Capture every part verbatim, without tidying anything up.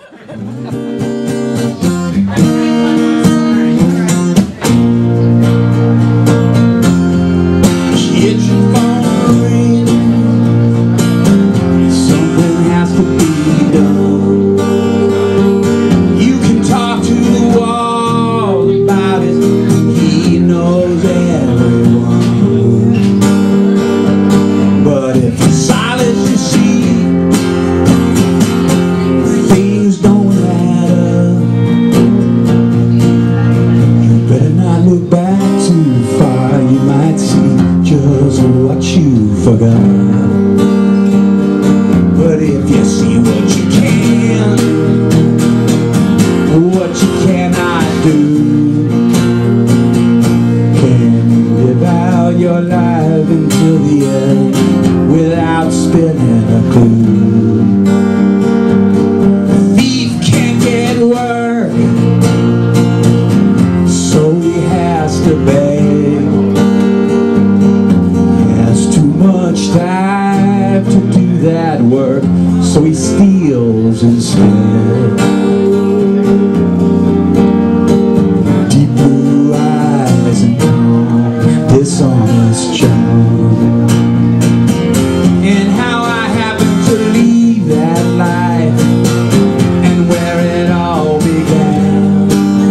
But if you see what you can, what you cannot do, can you live out your life until the end without spinning a clue? The thief can't get work, so he has to beg. Much time to do that work, so he steals instead. Deep blue eyes and calm, dishonest charm. And how I happened to leave that life, and where it all began.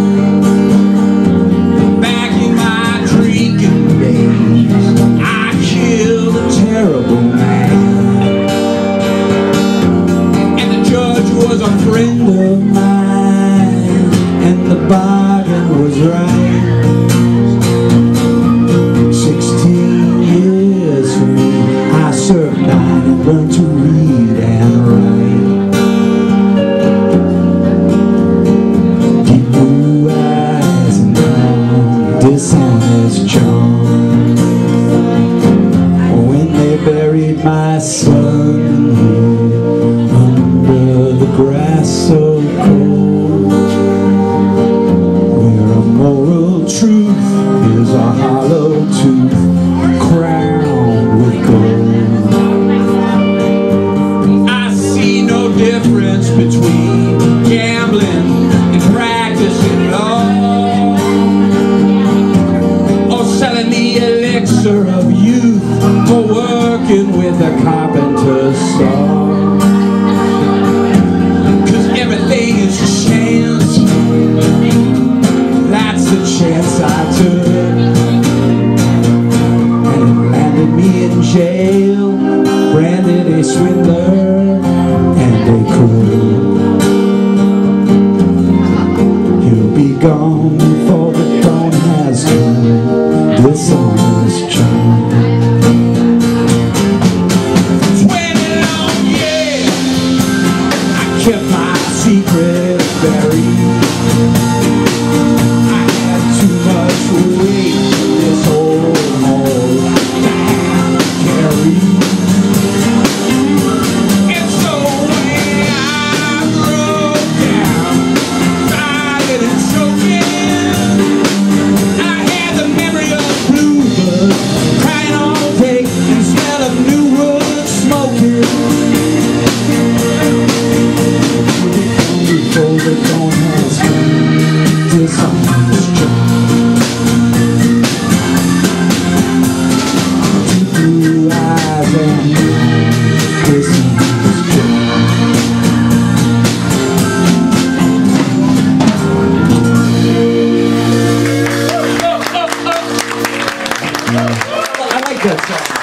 Back in my drinking days, I killed a terrible man, and the judge was a friend of mine, and the bargain was right. Sixteen years for me, I served nine and learned to read and write. Deep blue eyes and calm, dishonest charm. Buried my son under the grass so cold, where a moral truth is a hollow tooth crowned with gold. I see no difference between gambling and practicing law, or selling the elixir of youth, or working with a carpenter's saw. Cause everything is a chance, that's the chance I took, and it landed me in jail, branded a swindler and a crook. He'll be gone before the dawn has come, dishonest charm. Kept my secret buried. I had too much weight in this old hole to carry. And so when I broke down, dying and choking, I had the memory of bluebirds crying all day and smell of new wood smoking. Before the dawn has come, dishonest charm. Deep blue eyes and dishonest charm. I like that song.